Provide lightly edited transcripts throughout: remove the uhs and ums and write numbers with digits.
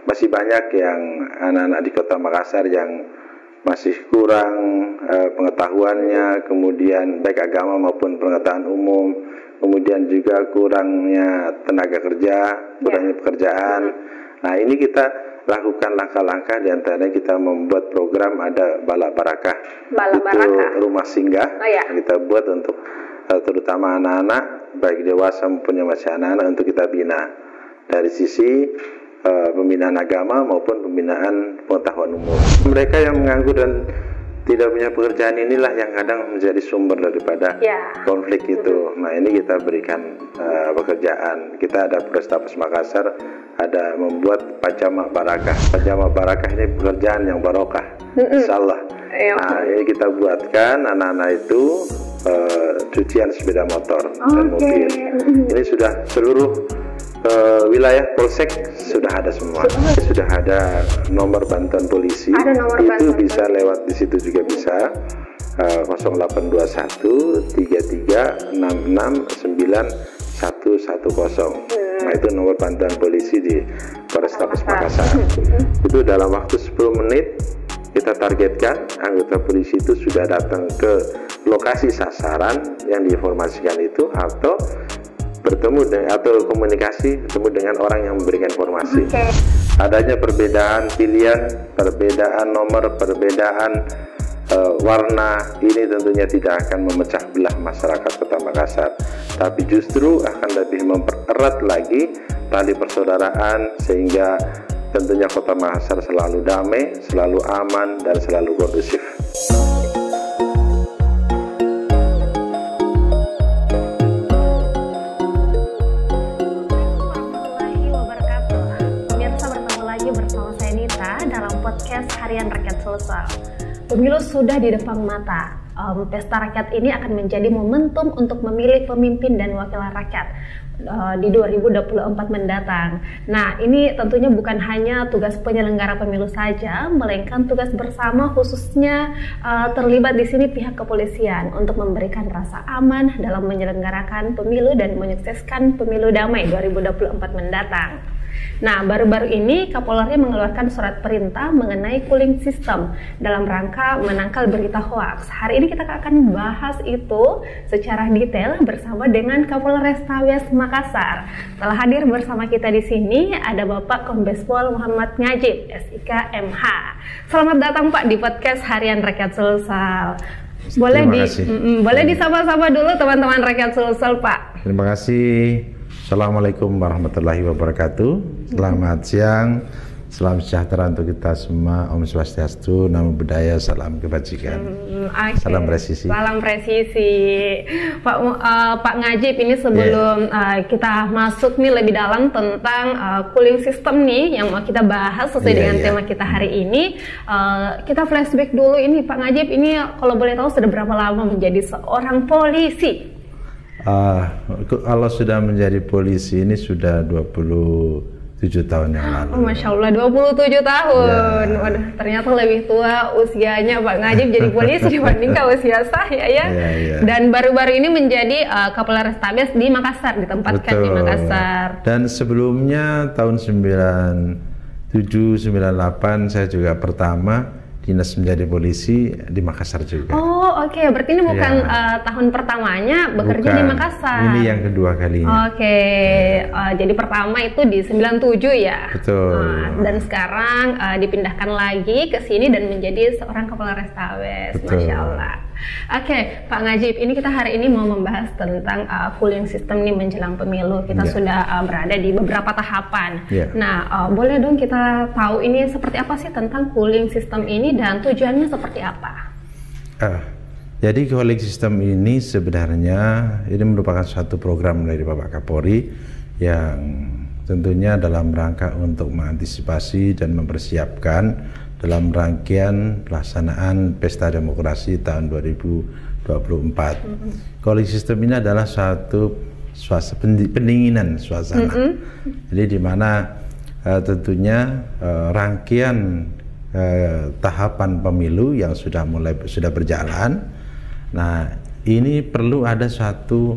masih banyak yang anak-anak di Kota Makassar yang masih kurang pengetahuannya, kemudian baik agama maupun pengetahuan umum, kemudian juga kurangnya tenaga kerja, kurangnya pekerjaan. Nah, ini kita lakukan langkah-langkah, diantaranya kita membuat program ada Bala Barakah. Rumah singgah kita buat untuk terutama anak-anak baik dewasa maupun yang masih anak-anak untuk kita bina dari sisi pembinaan agama maupun pembinaan pengetahuan umum. Mereka yang menganggur dan tidak punya pekerjaan inilah yang kadang menjadi sumber daripada konflik itu. Nah, ini kita berikan pekerjaan. Kita ada Polrestabes Makassar ada membuat Pajama Barakah. Pajama Barakah ini pekerjaan yang barokah, insyaallah. Nah, ini kita buatkan anak-anak itu cucian sepeda motor dan mobil. Ini sudah seluruh wilayah Polsek sudah ada semua. Sudah ada nomor bantuan polisi. Itu bisa lewat di situ juga bisa. 0821 33 66 9110. Nah, itu nomor bantuan polisi di Polrestabes Makassar. Itu dalam waktu 10 menit kita targetkan anggota polisi itu sudah datang ke lokasi sasaran yang diinformasikan itu, atau bertemu dengan, atau komunikasi bertemu dengan orang yang memberikan informasi. Adanya perbedaan pilihan, perbedaan nomor, perbedaan warna, ini tentunya tidak akan memecah belah masyarakat Kota Makassar, tapi justru akan lebih mempererat lagi tali persaudaraan, sehingga tentunya Kota Makassar selalu damai, selalu aman, dan selalu kondusif. Podcast Harian Rakyat Sulsel. Pemilu sudah di depan mata. Pesta rakyat ini akan menjadi momentum untuk memilih pemimpin dan wakil rakyat di 2024 mendatang. Nah, ini tentunya bukan hanya tugas penyelenggara pemilu saja, melainkan tugas bersama, khususnya terlibat di sini pihak kepolisian untuk memberikan rasa aman dalam menyelenggarakan pemilu dan menyukseskan pemilu damai 2024 mendatang. Nah, baru-baru ini Kapolri mengeluarkan surat perintah mengenai cooling system dalam rangka menangkal berita hoaks. Hari ini kita akan bahas itu secara detail bersama dengan Kapolrestabes Makassar. Telah hadir bersama kita di sini ada Bapak Kombes Pol Muhammad Ngajib, SIK MH. Selamat datang Pak di podcast Harian Rakyat Sulsel. Boleh disapa-sapa dulu teman-teman Rakyat Sulsel, Pak. Terima kasih. Assalamualaikum warahmatullahi wabarakatuh. Selamat siang, salam sejahtera untuk kita semua. Om Swastiastu, Namo Buddhaya, salam kebajikan. Salam presisi. Salam presisi. Pak Ngajib, ini sebelum kita masuk nih lebih dalam tentang cooling system nih yang mau kita bahas sesuai dengan tema kita hari ini, kita flashback dulu ini Pak Ngajib, ini kalau boleh tahu sudah berapa lama menjadi seorang polisi? Kalau sudah menjadi polisi ini sudah 27 tahun yang lalu. Masya Allah, 27 tahun. Waduh, ternyata lebih tua usianya Pak Ngajib jadi polisi dibandingkan usia saya ya. Dan baru-baru ini menjadi Kapolrestabes di Makassar, ditempatkan di Makassar. Dan sebelumnya tahun 97-98 saya juga pertama dinas menjadi polisi di Makassar juga. Oh, oke. Berarti ini bukan tahun pertamanya bekerja di Makassar. Ini yang kedua kalinya. Jadi pertama itu di 97 ya. Betul. Dan sekarang dipindahkan lagi ke sini dan menjadi seorang Kapolrestabes. Masya Allah. Oke, Pak Ngajib, ini kita hari ini mau membahas tentang cooling system nih menjelang pemilu. Kita sudah berada di beberapa tahapan. Nah, boleh dong kita tahu ini seperti apa sih tentang cooling system ini dan tujuannya seperti apa? Jadi cooling system ini sebenarnya ini merupakan suatu program dari Bapak Kapolri yang tentunya dalam rangka untuk mengantisipasi dan mempersiapkan dalam rangkaian pelaksanaan Pesta Demokrasi tahun 2024. Cooling system ini adalah suatu pendinginan suasana. Jadi di mana tentunya rangkaian tahapan pemilu yang sudah berjalan. Nah, ini perlu ada satu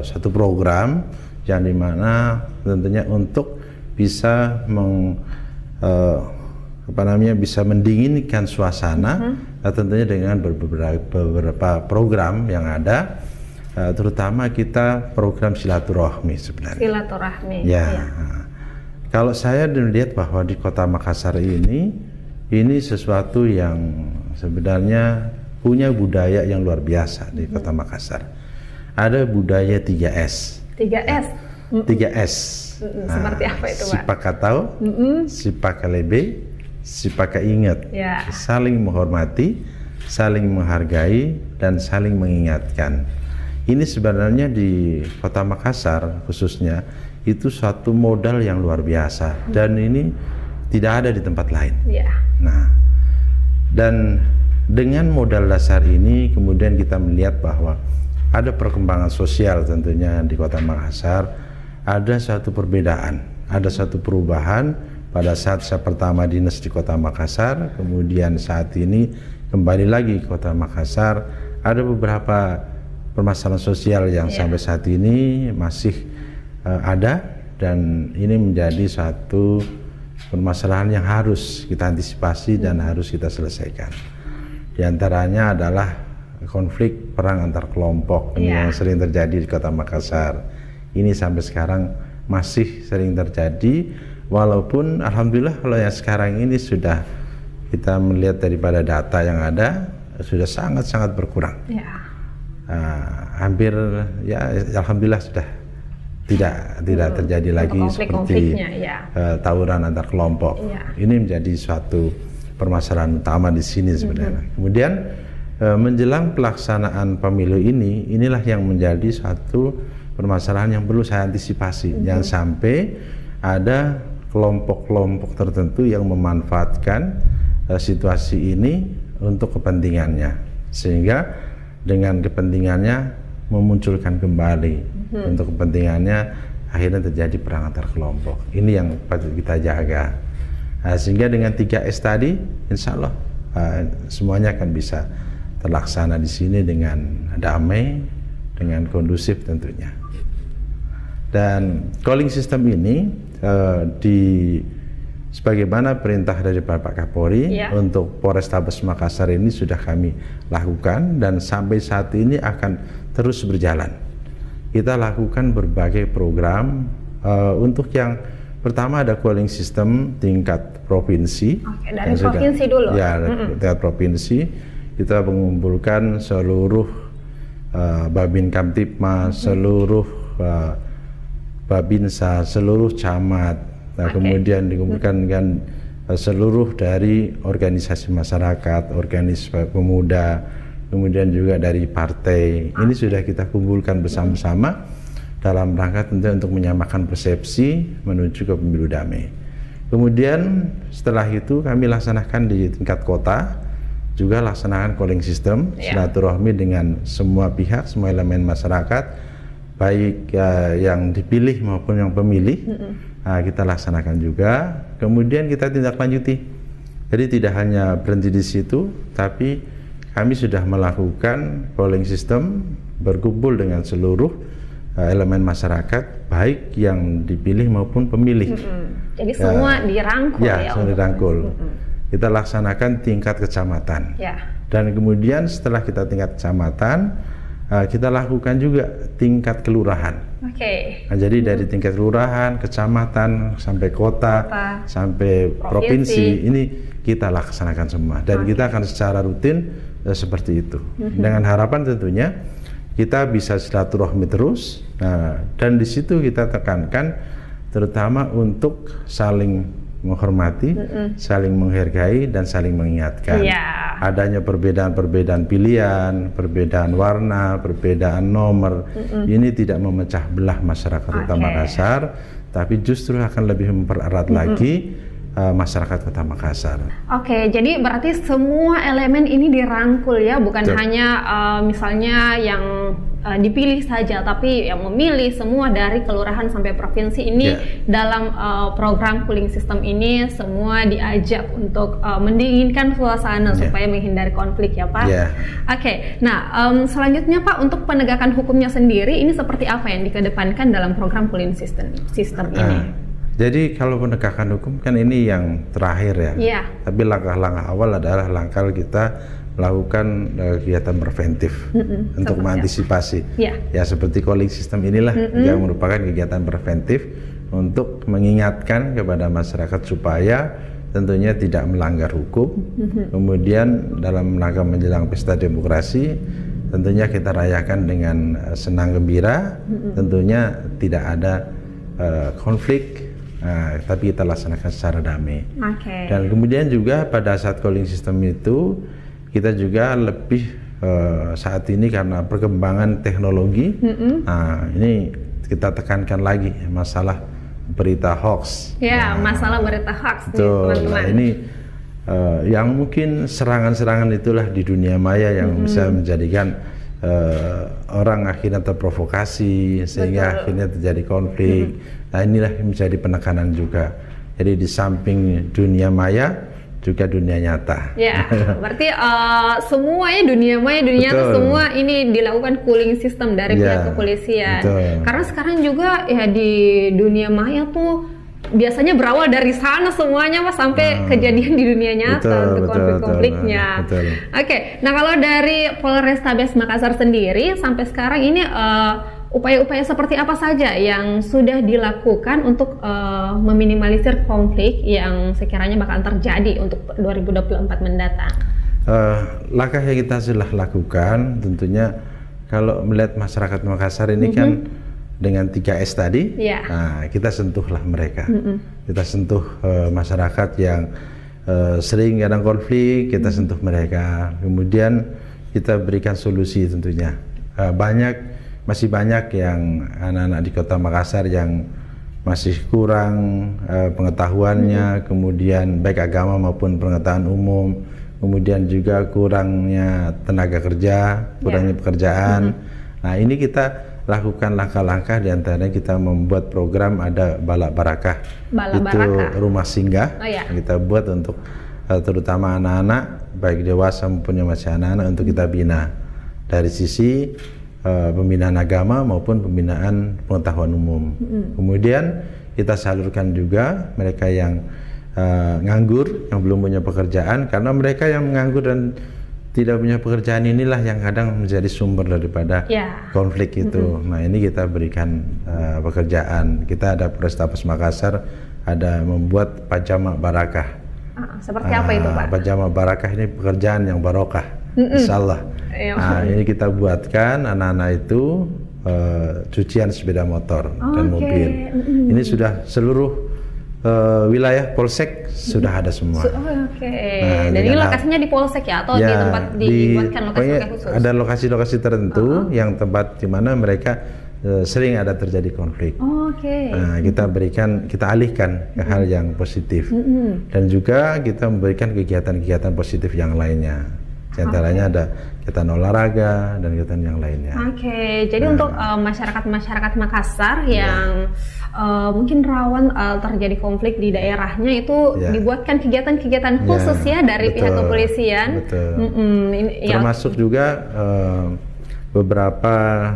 program yang dimana tentunya untuk bisa bisa mendinginkan suasana, tentunya dengan beberapa program yang ada, terutama kita program silaturahmi sebenarnya. Silaturahmi. Ya. Kalau saya melihat bahwa di Kota Makassar ini sesuatu yang sebenarnya punya budaya yang luar biasa di Kota Makassar. Ada budaya 3S. 3S. 3S. Seperti apa itu, Pak? Sipakatau, sipakalebe, sipakaingat. Ya. Saling menghormati, saling menghargai, dan saling mengingatkan. Ini sebenarnya di Kota Makassar khususnya itu suatu modal yang luar biasa, dan ini tidak ada di tempat lain. Ya. Nah, dan dengan modal dasar ini kemudian kita melihat bahwa ada perkembangan sosial tentunya di Kota Makassar, ada satu perbedaan, ada satu perubahan pada saat saya pertama dinas di Kota Makassar, kemudian saat ini kembali lagi ke Kota Makassar, ada beberapa permasalahan sosial yang sampai saat ini masih ada, dan ini menjadi satu permasalahan yang harus kita antisipasi dan harus kita selesaikan. Di antaranya adalah konflik perang antar kelompok yang sering terjadi di Kota Makassar. Ini sampai sekarang masih sering terjadi, walaupun alhamdulillah kalau yang sekarang ini sudah kita melihat daripada data yang ada sudah sangat-sangat berkurang. Hampir ya alhamdulillah sudah tidak terjadi lagi seperti tawuran antar kelompok. Ini menjadi suatu permasalahan utama di sini sebenarnya. Kemudian menjelang pelaksanaan pemilu inilah yang menjadi satu permasalahan yang perlu saya antisipasi. Jangan sampai ada kelompok-kelompok tertentu yang memanfaatkan situasi ini untuk kepentingannya, sehingga dengan kepentingannya memunculkan kembali untuk kepentingannya, akhirnya terjadi perang antar kelompok. Ini yang patut kita jaga. Sehingga dengan 3S tadi, insya Allah semuanya akan bisa terlaksana di sini dengan damai, dengan kondusif tentunya. Dan calling system ini sebagaimana perintah dari Bapak Kapolri untuk Polrestabes Makassar ini sudah kami lakukan, dan sampai saat ini akan terus berjalan. Kita lakukan berbagai program untuk yang pertama ada calling system tingkat provinsi. Dari provinsi dulu. Ya, tingkat provinsi kita mengumpulkan seluruh Babin Kamtipmas, seluruh Babinsa, seluruh camat. Nah, kemudian dikumpulkan dengan seluruh dari organisasi masyarakat, organisasi pemuda, kemudian juga dari partai. Ini sudah kita kumpulkan bersama-sama dalam rangka tentu untuk menyamakan persepsi menuju ke pemilu damai. Kemudian setelah itu kami laksanakan di tingkat kota, juga laksanakan calling system, silaturahmi dengan semua pihak, semua elemen masyarakat, baik yang dipilih maupun yang pemilih. Kita laksanakan juga, kemudian kita tindak lanjuti. Jadi tidak hanya berhenti di situ, tapi kami sudah melakukan calling system berkumpul dengan seluruh elemen masyarakat, baik yang dipilih maupun pemilih. Jadi semua dirangkul ya? Semua dirangkul. Kita laksanakan tingkat kecamatan. Dan kemudian setelah kita tingkat kecamatan, kita lakukan juga tingkat kelurahan. Nah, jadi dari tingkat kelurahan, kecamatan, sampai kota, sampai provinsi, ini kita laksanakan semua. Dan kita akan secara rutin seperti itu. Dengan harapan tentunya kita bisa silaturahmi terus. Dan di situ kita tekankan terutama untuk saling menghormati, saling menghargai, dan saling mengingatkan. Adanya perbedaan-perbedaan pilihan, perbedaan warna, perbedaan nomor, ini tidak memecah belah masyarakat Kota Makassar, tapi justru akan lebih mempererat lagi masyarakat Kota Makassar. Jadi berarti semua elemen ini dirangkul ya, bukan hanya misalnya yang dipilih saja, tapi yang memilih semua dari kelurahan sampai provinsi ini dalam program cooling system ini semua diajak untuk mendinginkan suasana supaya menghindari konflik ya Pak. Nah selanjutnya Pak, untuk penegakan hukumnya sendiri ini seperti apa yang dikedepankan dalam program cooling system ini? Jadi kalau penegakan hukum kan ini yang terakhir ya. Iya. Tapi langkah-langkah awal adalah langkah kita melakukan kegiatan preventif untuk mengantisipasi. Iya. Ya seperti calling system inilah yang merupakan kegiatan preventif untuk mengingatkan kepada masyarakat supaya tentunya tidak melanggar hukum. Kemudian dalam rangka menjelang pesta demokrasi tentunya kita rayakan dengan senang gembira, tentunya tidak ada konflik, tapi kita laksanakan secara damai. Dan kemudian juga pada saat calling system itu kita juga lebih saat ini karena perkembangan teknologi, ini kita tekankan lagi masalah berita hoax. Ya, masalah berita hoax nih, teman-teman. Nah, ini yang mungkin serangan-serangan itulah di dunia maya yang bisa menjadikan orang akhirnya terprovokasi sehingga akhirnya terjadi konflik. Nah, inilah yang menjadi penekanan juga. Jadi di samping dunia maya juga dunia nyata. Ya, berarti semuanya dunia maya, dunia nyata semua ini dilakukan cooling system dari pihak kepolisian. Karena sekarang juga ya di dunia maya tuh biasanya berawal dari sana semuanya Mas sampai kejadian di dunia nyata untuk konflik-konfliknya. Oke, nah kalau dari Polrestabes Makassar sendiri sampai sekarang ini upaya-upaya seperti apa saja yang sudah dilakukan untuk meminimalisir konflik yang sekiranya bakal terjadi untuk 2024 mendatang? Langkah yang kita sudah lakukan tentunya kalau melihat masyarakat Makassar ini kan dengan 3S tadi, nah, kita sentuhlah mereka. Kita sentuh masyarakat yang sering kadang konflik, kita sentuh mereka. Kemudian kita berikan solusi tentunya. Masih banyak yang anak-anak di Kota Makassar yang masih kurang pengetahuannya, kemudian baik agama maupun pengetahuan umum, kemudian juga kurangnya tenaga kerja, kurangnya pekerjaan. Nah, ini kita lakukan langkah-langkah, diantaranya kita membuat program ada Bala Barakah, rumah singgah. Kita buat untuk terutama anak-anak baik dewasa maupun yang masih anak-anak untuk kita bina dari sisi pembinaan agama maupun pembinaan pengetahuan umum. Kemudian kita salurkan juga mereka yang nganggur, yang belum punya pekerjaan, karena mereka yang menganggur dan tidak punya pekerjaan inilah yang kadang menjadi sumber daripada konflik itu. Nah, ini kita berikan pekerjaan. Kita ada Polrestabes Makassar ada membuat pajama barakah. Seperti apa itu, Pak? Pajama barakah ini pekerjaan yang barokah, insya Allah. Nah, ini kita buatkan anak-anak itu cucian sepeda motor dan mobil. Ini sudah seluruh wilayah Polsek sudah ada semua. Nah, dan ini lokasinya di Polsek ya atau di tempat dibuatkan lokasi khusus? Ada lokasi-lokasi tertentu yang tempat di mana mereka sering ada terjadi konflik. Nah, kita alihkan ke hal yang positif. Dan juga kita memberikan kegiatan-kegiatan positif yang lainnya. Di antaranya ada kegiatan olahraga dan kegiatan yang lainnya. Jadi untuk masyarakat Makassar yang mungkin rawan terjadi konflik di daerahnya itu dibuatkan kegiatan-kegiatan khusus dari pihak kepolisian. Termasuk juga beberapa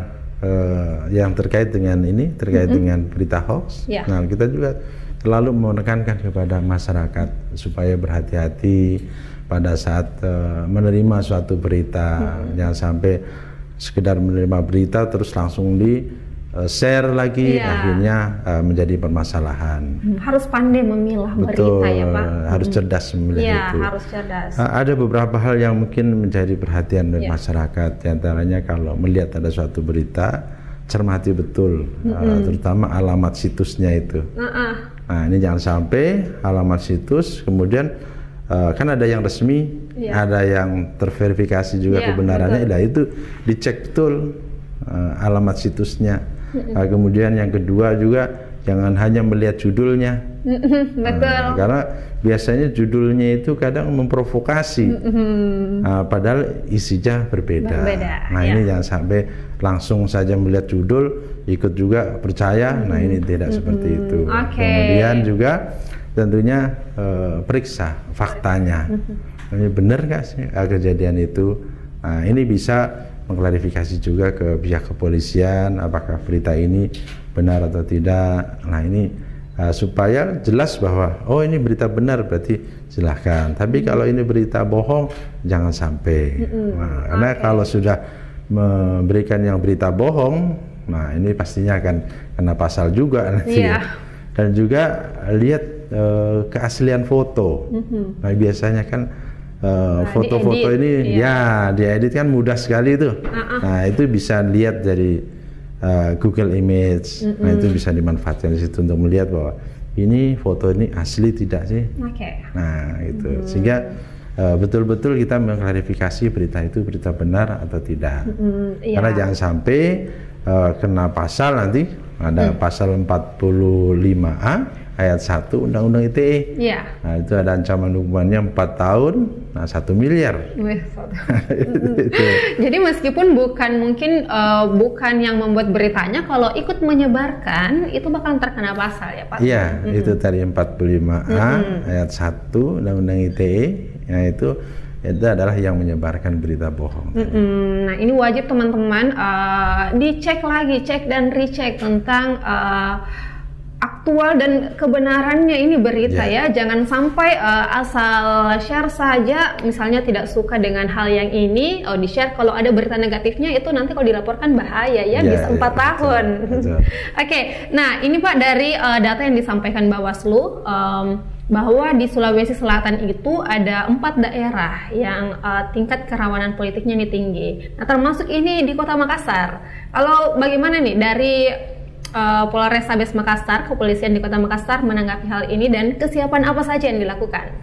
yang terkait dengan ini, dengan berita hoax. Nah, kita juga selalu menekankan kepada masyarakat supaya berhati-hati pada saat menerima suatu berita. Jangan sampai sekedar menerima berita terus langsung di share lagi, akhirnya menjadi permasalahan. Harus pandai memilah berita ya Pak. Harus cerdas memilih itu. Harus cerdas. Ada beberapa hal yang mungkin menjadi perhatian dari masyarakat. Di antaranya kalau melihat ada suatu berita, cermati betul, terutama alamat situsnya itu. Nah, ini jangan sampai alamat situs kemudian kan ada yang resmi, ada yang terverifikasi juga kebenarannya. Nah, itu dicek betul alamat situsnya. Kemudian yang kedua juga jangan hanya melihat judulnya. Karena biasanya judulnya itu kadang memprovokasi, padahal isinya berbeda. Nah, ini jangan sampai langsung saja melihat judul ikut juga percaya. Nah, ini tidak seperti itu. Kemudian juga tentunya periksa faktanya. Ini benar nggak sih kejadian itu? Nah, ini bisa mengklarifikasi juga ke pihak kepolisian apakah berita ini benar atau tidak. Nah, ini supaya jelas bahwa oh ini berita benar berarti silahkan. Tapi kalau ini berita bohong jangan sampai. Karena kalau sudah memberikan yang berita bohong, nah ini pastinya akan kena pasal juga nanti. Dan juga lihat keaslian foto. Nah biasanya kan foto-foto ini ya diedit kan mudah sekali itu. Nah itu bisa lihat dari Google Image. Nah itu bisa dimanfaatkan di situ untuk melihat bahwa ini foto ini asli tidak sih. Nah itu sehingga betul-betul kita mengklarifikasi berita itu berita benar atau tidak. Karena jangan sampai kena pasal nanti ada pasal 45A ayat 1 Undang-Undang ITE. Nah itu ada ancaman hukumannya 4 tahun, nah 1 miliar. Jadi meskipun bukan yang membuat beritanya, kalau ikut menyebarkan itu bakal terkena pasal ya Pak? Iya, itu tadi 45A ayat 1 Undang-Undang ITE. Nah itu adalah yang menyebarkan berita bohong. Nah ini wajib teman-teman dicek lagi, cek dan recheck tentang aktual dan kebenarannya ini berita ya. Jangan sampai asal share saja, misalnya tidak suka dengan hal yang ini, di share. Kalau ada berita negatifnya itu nanti kalau dilaporkan bahaya ya, bisa 4 tahun. Oke, nah ini Pak dari data yang disampaikan Bawaslu, bahwa di Sulawesi Selatan itu ada 4 daerah yang tingkat kerawanan politiknya ini tinggi. Nah termasuk ini di Kota Makassar. Kalau bagaimana nih dari Polrestabes Makassar, kepolisian di Kota Makassar menanggapi hal ini dan kesiapan apa saja yang dilakukan?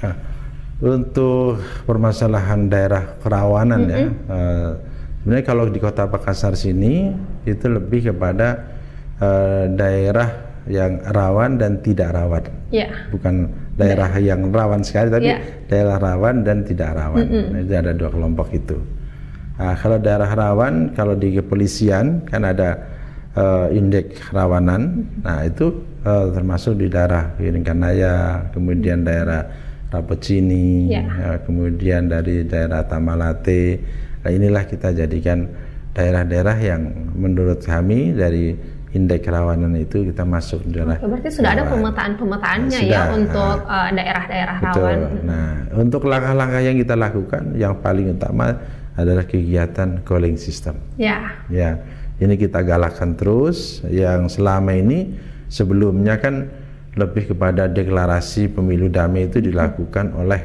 Untuk permasalahan daerah kerawanan ya, sebenarnya kalau di Kota Makassar sini itu lebih kepada daerah yang rawan dan tidak rawan, bukan daerah yang rawan sekali, tapi daerah rawan dan tidak rawan. Jadi ada 2 kelompok itu. Kalau daerah rawan, kalau di kepolisian kan ada indeks kerawanan, nah itu termasuk di daerah Piringkanaya, kemudian daerah Rapocini, kemudian dari daerah Tamalate. Nah, inilah kita jadikan daerah-daerah yang menurut kami dari indeks kerawanan itu kita masuk di daerah. Berarti sudah ada pemetaannya ya untuk daerah-daerah rawan. Nah, untuk langkah-langkah yang kita lakukan, yang paling utama adalah kegiatan calling system. Ini kita galakkan terus. Yang selama ini sebelumnya kan lebih kepada deklarasi pemilu damai itu dilakukan oleh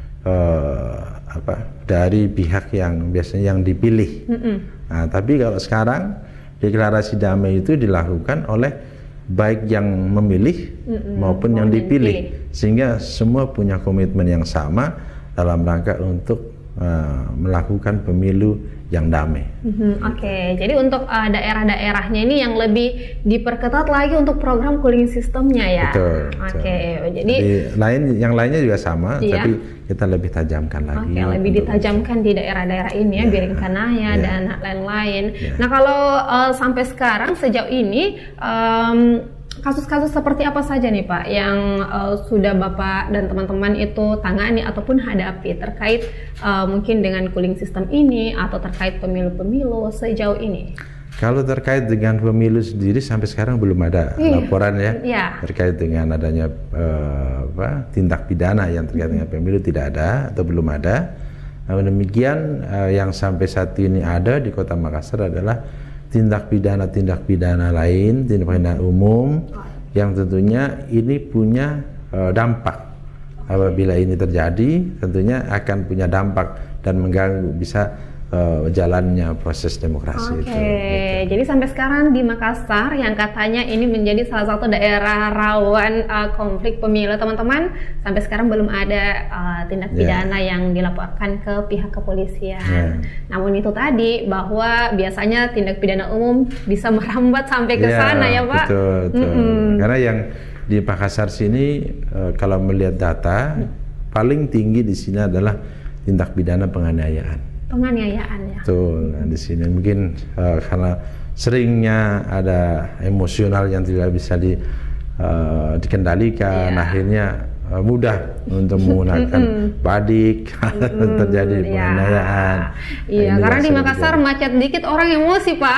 dari pihak yang biasanya yang dipilih. Nah, tapi kalau sekarang deklarasi damai itu dilakukan oleh baik yang memilih maupun yang dipilih, sehingga semua punya komitmen yang sama dalam rangka untuk melakukan pemilu yang damai. Jadi untuk daerah-daerahnya ini yang lebih diperketat lagi untuk program cooling sistemnya ya. Jadi yang lainnya juga sama, tapi kita lebih tajamkan lagi. Lebih ditajamkan di daerah-daerah ini ya, Biringkanaya dan lain-lain. Nah kalau sampai sekarang sejauh ini kasus-kasus seperti apa saja nih Pak yang sudah Bapak dan teman-teman itu tangani ataupun hadapi terkait mungkin dengan cooling system ini atau terkait pemilu-pemilu sejauh ini? Kalau terkait dengan pemilu sendiri sampai sekarang belum ada laporan ya terkait dengan adanya tindak pidana yang terkait dengan pemilu, tidak ada atau belum ada. Namun demikian yang sampai saat ini ada di Kota Makassar adalah tindak pidana lain, tindak pidana umum yang tentunya ini punya dampak. Apabila ini terjadi, tentunya akan punya dampak dan mengganggu bisa jalannya proses demokrasi itu. Jadi sampai sekarang di Makassar yang katanya ini menjadi salah satu daerah rawan konflik pemilu, teman-teman, sampai sekarang belum ada tindak pidana yang dilaporkan ke pihak kepolisian. Namun itu tadi bahwa biasanya tindak pidana umum bisa merambat sampai ke sana ya Pak. Betul. Karena yang di Makassar sini kalau melihat data paling tinggi di sini adalah tindak pidana penganiayaan. Ya. Nah, di sini mungkin karena seringnya ada emosional yang tidak bisa dikendalikan, akhirnya mudah untuk menggunakan badik, terjadi penganiayaan. Iya, karena di Makassar macet dikit orang emosi, Pak.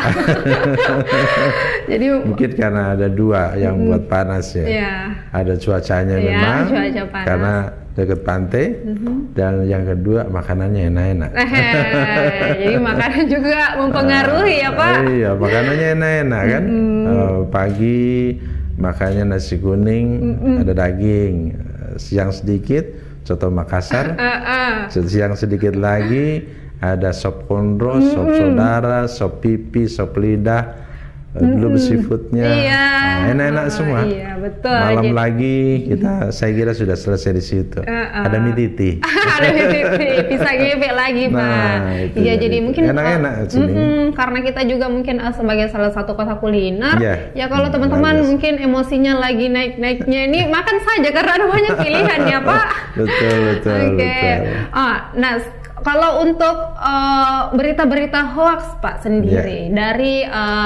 Jadi mungkin karena ada dua yang buat panas ya. Ada cuacanya memang, cuaca panas. karena dekat pantai, dan yang kedua makanannya enak-enak. Jadi makanan juga mempengaruhi ya, Pak. Iya, makanannya enak-enak kan. Pagi makannya nasi kuning, ada daging. Siang sedikit soto Makassar, siang sedikit lagi ada sop kondro, sop saudara, sop pipi, sop lidah, dulu seafoodnya, enak-enak semua. Iya, betul. Malam lagi saya kira sudah selesai di situ. Ada mie titi. Ada mie titi, bisa ngepek lagi, Pak. Iya, jadi mungkin enak-enak karena kita juga mungkin sebagai salah satu kota kuliner. Ya kalau teman-teman mungkin emosinya lagi naik-naiknya ini makan saja karena ada banyak pilihan ya, Pak. Betul. Nah, kalau untuk berita-berita hoax, Pak, sendiri dari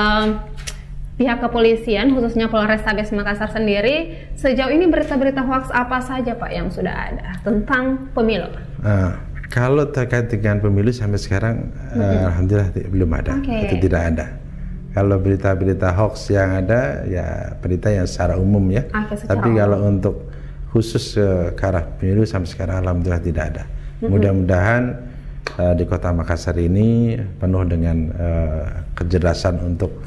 pihak kepolisian, khususnya Polrestabes Makassar sendiri, sejauh ini berita-berita hoax apa saja, Pak, yang sudah ada tentang pemilu? Kalau terkait dengan pemilu sampai sekarang, alhamdulillah belum ada, itu tidak ada. Kalau berita-berita hoax yang ada, ya berita yang secara umum ya. Tapi kalau untuk khusus ke arah pemilu sampai sekarang, alhamdulillah tidak ada. Mudah-mudahan di Kota Makassar ini penuh dengan kecerdasan untuk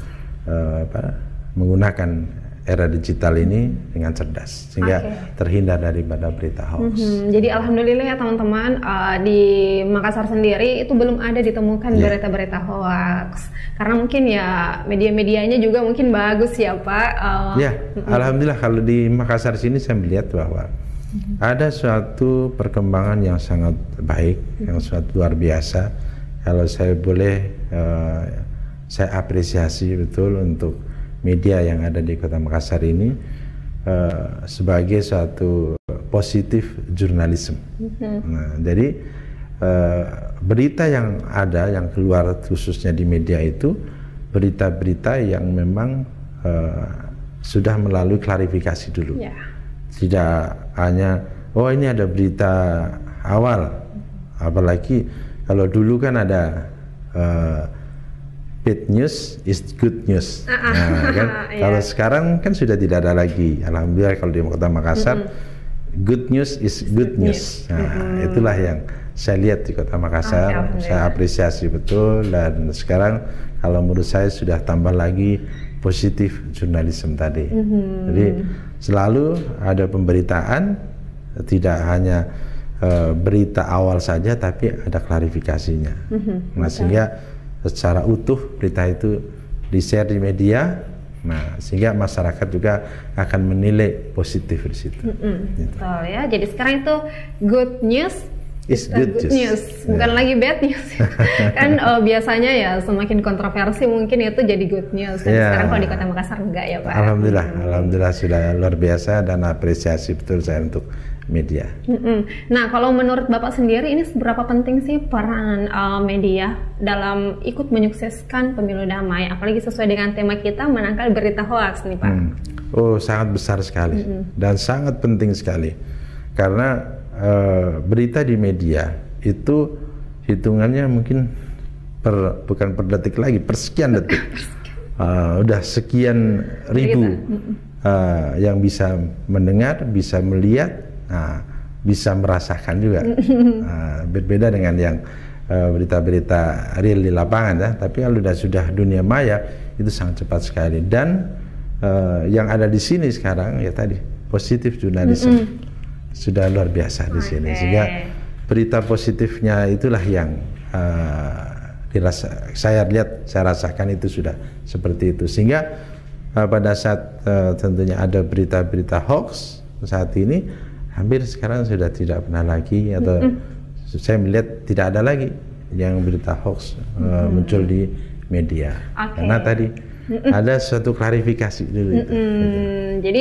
menggunakan era digital ini dengan cerdas sehingga terhindar daripada berita hoax. Jadi alhamdulillah ya teman-teman, di Makassar sendiri itu belum ada ditemukan berita-berita hoax karena mungkin ya media-medianya juga mungkin bagus ya, Pak. Alhamdulillah kalau di Makassar sini saya melihat bahwa ada suatu perkembangan yang sangat baik, yang sangat luar biasa. Kalau saya boleh saya apresiasi betul untuk media yang ada di Kota Makassar ini sebagai suatu positif jurnalisme. Nah, jadi berita yang ada yang keluar khususnya di media itu berita-berita yang memang sudah melalui klarifikasi dulu. Tidak hanya ini ada berita awal, apalagi kalau dulu kan ada bad news is good news. Kan? Kalau sekarang kan sudah tidak ada lagi. Alhamdulillah kalau di Kota Makassar good news is good news. Nah, itulah yang saya lihat di Kota Makassar. Saya apresiasi betul, dan sekarang kalau menurut saya sudah tambah lagi positif jurnalisme tadi. Jadi selalu ada pemberitaan, tidak hanya berita awal saja, tapi ada klarifikasinya. Nah, sehingga secara utuh berita itu di-share di media, nah sehingga masyarakat juga akan menilai positif di situ. Betul ya. Jadi sekarang itu good news is good news, bukan lagi bad news. Kan biasanya ya semakin kontroversi mungkin itu jadi good news. Dan sekarang kalau di Kota Makassar enggak ya, Pak? Alhamdulillah sudah luar biasa, dan apresiasi betul saya untuk media. Nah, kalau menurut Bapak sendiri ini seberapa penting sih peran media dalam ikut menyukseskan pemilu damai, apalagi sesuai dengan tema kita menangkal berita hoax nih, Pak? Sangat besar sekali dan sangat penting sekali, karena berita di media itu hitungannya mungkin bukan per detik lagi, per sekian detik. Udah sekian ribu yang bisa mendengar, bisa melihat, bisa merasakan juga. Berbeda dengan yang berita-berita real di lapangan ya. Tapi kalau sudah dunia maya itu sangat cepat sekali. Dan yang ada di sini sekarang ya tadi positif jurnalisme sudah luar biasa di sini. Sehingga berita positifnya itulah yang saya lihat, saya rasakan itu sudah seperti itu. Sehingga pada saat tentunya ada berita-berita hoax saat ini, hampir sekarang sudah tidak pernah lagi, atau saya melihat tidak ada lagi yang berita hoax muncul di media. Karena tadi ada suatu klarifikasi dulu itu. Jadi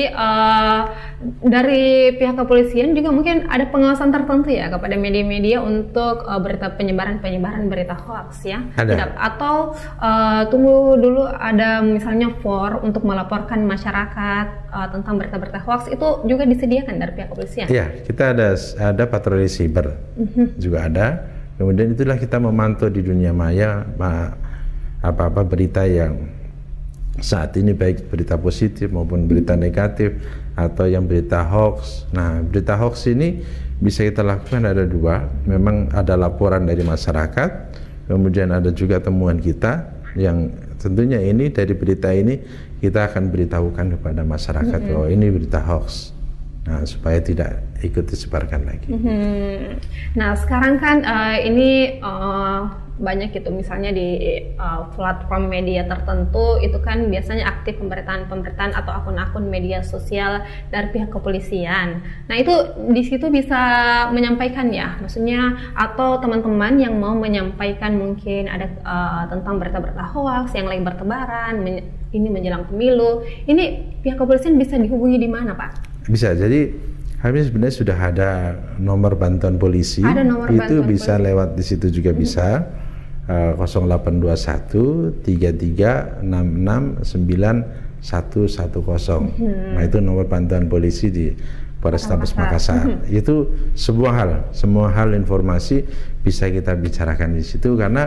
dari pihak kepolisian juga mungkin ada pengawasan tertentu ya kepada media-media untuk penyebaran berita hoax ya. Ada. Atau tunggu dulu ada misalnya for untuk melaporkan masyarakat tentang berita-berita hoax itu juga disediakan dari pihak kepolisian. Iya, kita ada patroli siber juga ada. Kemudian itulah kita memantau di dunia maya apa-apa berita yang saat ini baik berita positif maupun berita negatif atau yang berita hoax. Nah, berita hoax ini bisa kita lakukan ada dua. Memang ada laporan dari masyarakat, kemudian ada juga temuan kita yang tentunya ini dari berita ini kita akan beritahukan kepada masyarakat bahwa ini berita hoax. Nah, supaya tidak ikut disebarkan lagi. Nah, sekarang kan ini banyak gitu, misalnya di platform media tertentu itu kan biasanya aktif pemberitaan atau akun-akun media sosial dari pihak kepolisian. Nah, itu di situ bisa menyampaikan ya, maksudnya atau teman-teman yang mau menyampaikan mungkin ada tentang berita-berita hoax yang lagi bertebaran, ini menjelang pemilu, ini pihak kepolisian bisa dihubungi di mana, Pak? Bisa, jadi kami sebenarnya sudah ada nomor bantuan polisi. Ada nomor itu bantuan bisa polisi. Lewat di situ juga bisa 0821 33 66 9110. Nah, itu nomor bantuan polisi di Polrestabes Makassar. Itu semua hal informasi bisa kita bicarakan di situ karena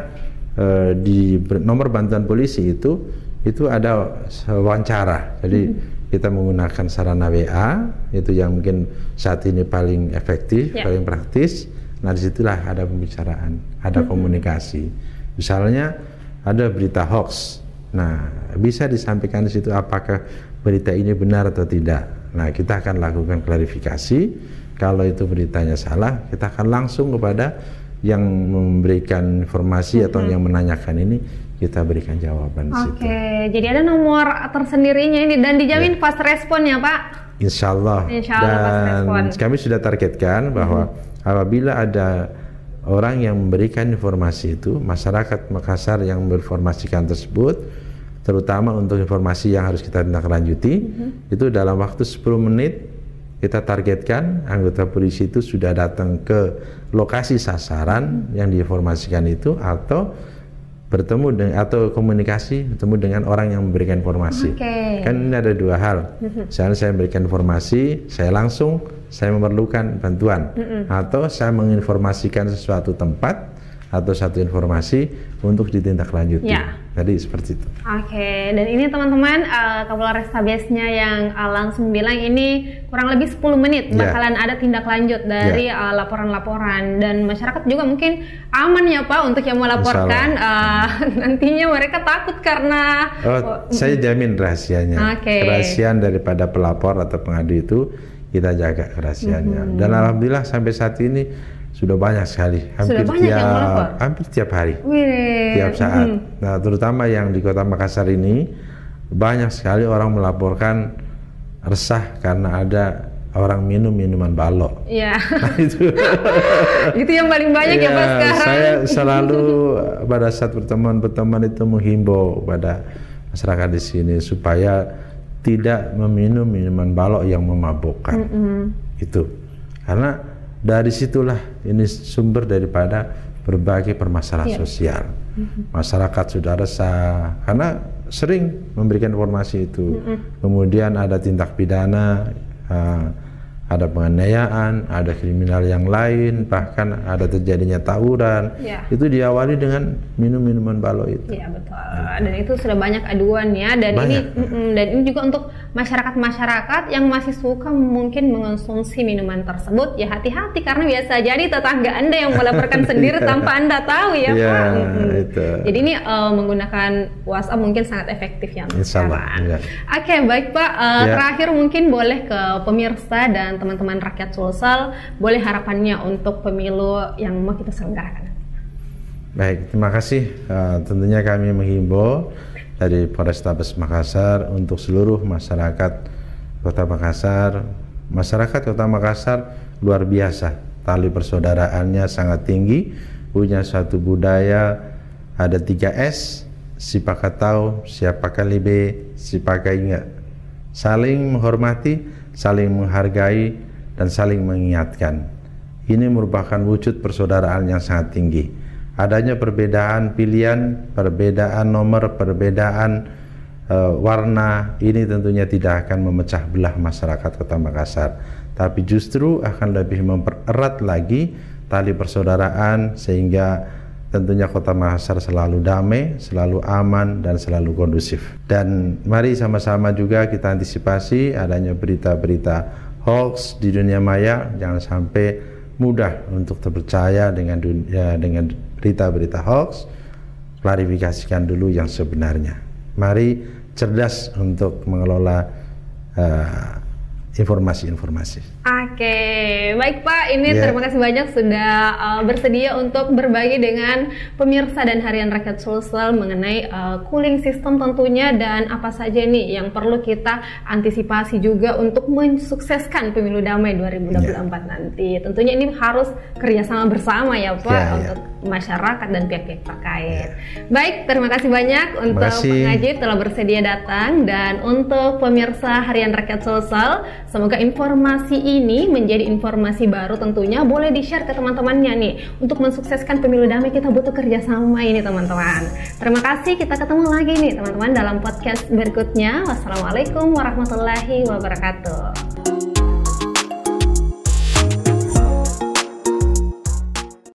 di nomor bantuan polisi itu ada wawancara. Jadi kita menggunakan sarana WA itu yang mungkin saat ini paling efektif, paling praktis. Nah, disitulah ada pembicaraan, ada komunikasi. Misalnya ada berita hoax. Nah, bisa disampaikan di situ apakah berita ini benar atau tidak. Nah, kita akan lakukan klarifikasi. Kalau itu beritanya salah, kita akan langsung kepada yang memberikan informasi atau yang menanyakan ini, kita berikan jawaban di situ. Oke, jadi ada nomor tersendirinya ini dan dijamin fast respon ya, Pak? Insya Allah. Dan kami sudah targetkan bahwa apabila ada orang yang memberikan informasi itu, masyarakat Makassar yang berinformasikan tersebut, terutama untuk informasi yang harus kita tindaklanjuti, itu dalam waktu 10 menit kita targetkan anggota polisi itu sudah datang ke lokasi sasaran yang diinformasikan itu atau bertemu dengan atau bertemu dengan orang yang memberikan informasi. Kan ini ada dua hal. Misalnya saya memberikan informasi, saya memerlukan bantuan, atau saya menginformasikan sesuatu tempat atau satu informasi untuk ditindaklanjuti. Jadi seperti itu. Dan ini teman-teman Kapolrestabesnya yang langsung bilang ini kurang lebih 10 menit bakalan ada tindak lanjut dari laporan-laporan, dan masyarakat juga mungkin aman ya Pak untuk yang melaporkan. Nantinya mereka takut karena saya jamin rahasianya. Kerahasiaan daripada pelapor atau pengadu itu kita jaga kerahasiaannya. Dan alhamdulillah sampai saat ini sudah banyak sekali, hampir tiap hari, tiap saat. Nah, terutama yang di Kota Makassar ini banyak sekali orang melaporkan resah karena ada orang minum minuman balok. Nah, itu yang paling banyak ya Pak sekarang. Saya selalu pada saat pertemuan itu menghimbau pada masyarakat di sini supaya tidak meminum minuman balok yang memabukkan. Itu karena dari situlah ini sumber daripada berbagai permasalahan sosial. Masyarakat sudah resah karena sering memberikan informasi itu. Kemudian ada tindak pidana, ada penganiayaan, ada kriminal yang lain, bahkan ada terjadinya tawuran. Itu diawali dengan minum-minuman balok itu. Iya betul. Dan itu sudah banyak aduan ya. Dan ini juga untuk masyarakat yang masih suka mungkin mengonsumsi minuman tersebut, ya hati-hati karena biasa jadi tetangga Anda yang melaporkan sendiri tanpa Anda tahu ya Pak. Jadi ini menggunakan WhatsApp mungkin sangat efektif ya sekarang. Baik Pak. Terakhir mungkin boleh ke pemirsa dan teman-teman rakyat Sulsel, boleh harapannya untuk pemilu yang mau kita selenggarakan. Baik, terima kasih. Tentunya kami menghimbau dari Polrestabes Makassar untuk seluruh masyarakat Kota Makassar. Masyarakat Kota Makassar luar biasa, tali persaudaraannya sangat tinggi, punya suatu budaya, ada 3S, si pakai tahu, siapa kali B, si pakai ingat. Saling menghormati, saling menghargai, dan saling mengingatkan. Ini merupakan wujud persaudaraan yang sangat tinggi. Adanya perbedaan pilihan, perbedaan nomor, perbedaan warna, ini tentunya tidak akan memecah belah masyarakat Kota Makassar, tapi justru akan lebih mempererat lagi tali persaudaraan, sehingga tentunya Kota Makassar selalu damai, selalu aman, dan selalu kondusif. Dan mari sama-sama juga kita antisipasi adanya berita-berita hoax di dunia maya. Jangan sampai mudah untuk terpercaya dengan berita-berita hoax. Klarifikasikan dulu yang sebenarnya. Mari cerdas untuk mengelola informasi-informasi. Oke, baik Pak, ini terima kasih banyak sudah bersedia untuk berbagi dengan pemirsa dan Harian Rakyat Sulsel mengenai cooling system tentunya, dan apa saja nih yang perlu kita antisipasi juga untuk mensukseskan Pemilu Damai 2024 nanti. Tentunya ini harus kerjasama bersama ya Pak, untuk masyarakat dan pihak-pihak terkait. Baik, terima kasih banyak untuk Pak Najib telah bersedia datang, dan untuk pemirsa Harian Rakyat Sulsel, semoga informasi ini menjadi informasi baru, tentunya boleh di-share ke teman-temannya nih. Untuk mensukseskan Pemilu Damai kita butuh kerjasama ini teman-teman. Terima kasih, kita ketemu lagi nih teman-teman dalam podcast berikutnya. Wassalamualaikum warahmatullahi wabarakatuh.